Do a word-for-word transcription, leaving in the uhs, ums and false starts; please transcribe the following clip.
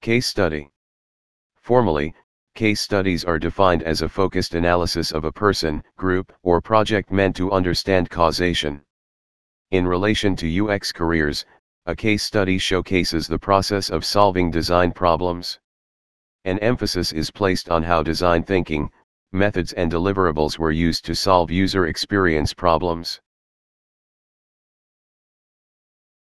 Case study. Formally, case studies are defined as a focused analysis of a person, group, or project meant to understand causation. In relation to U X careers, a case study showcases the process of solving design problems. An emphasis is placed on how design thinking, methods and deliverables were used to solve user experience problems.